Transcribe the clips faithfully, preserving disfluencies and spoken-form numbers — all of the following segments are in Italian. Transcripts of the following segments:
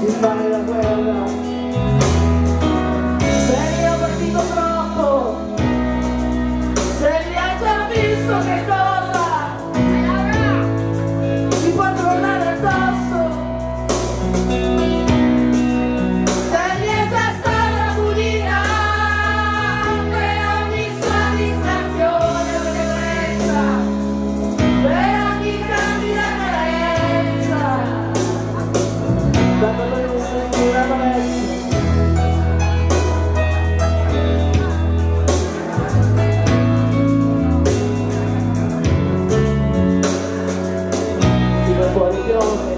fare la guerra. Se li ha partito troppo, se li ha già visto che cosa ti può tornare addosso, se gli è già stata pulita per ogni sua distrazione o debolezza, per ogni candida carenza, da noi non senti una promessa. Fuori piove,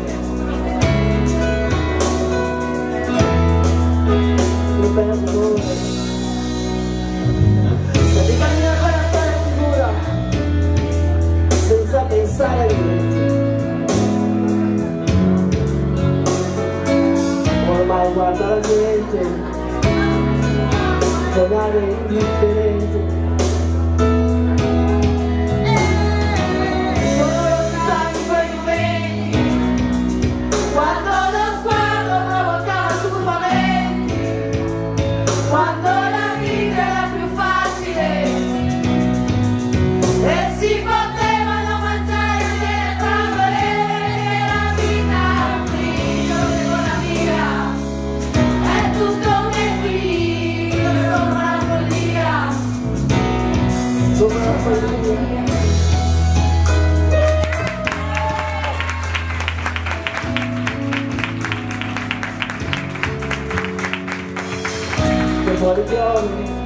io perdo l'ore, se ti cammina per la strada sicura, senza pensare ai venti. Ormai guarda la gente, con aria indifferente. Quando la vita era più facile e si potevano mangiare le favole, e la vita brillo con la mia, è tutto un equilibrio sopra la follia, sopra la follia. Fuori piove,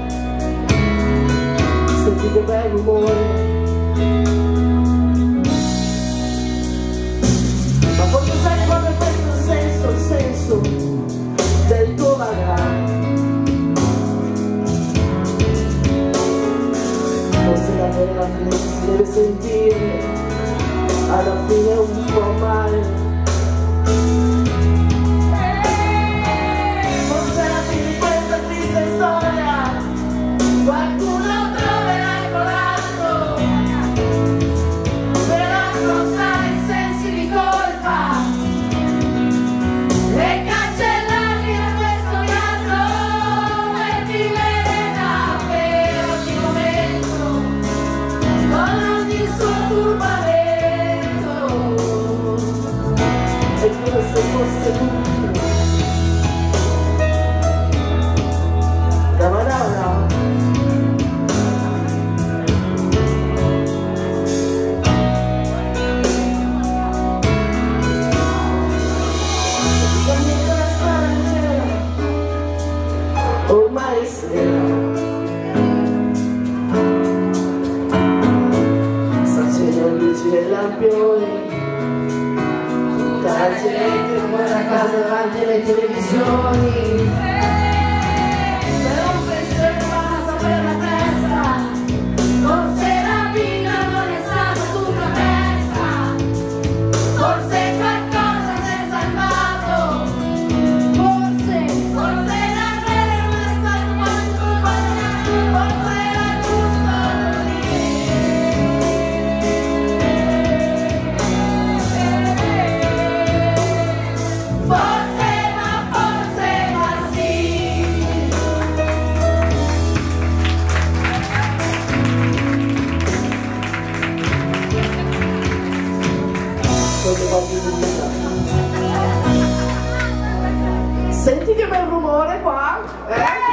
senti che bel rumore, ma forse sai proprio questo il senso, il senso del tuo vagare. Forse la vera fine si deve sentire alla fine un po' male. Qualcuno troverà il coraggio per affrontare i sensi di colpa e cancellarli da questo viaggio e vivere davvero ogni momento con ogni suo turbamento. E come se fosse tutto da Madonna. Ormai è sera, s'accendono luci e lampioni, tutta la gente guarda a casa davanti alle televisioni, per un pensiero passa per la testa, forse la vita non è stata tutta persa, forse qualcosa si è salvato, forse, forse senti che bel rumore qua, eh?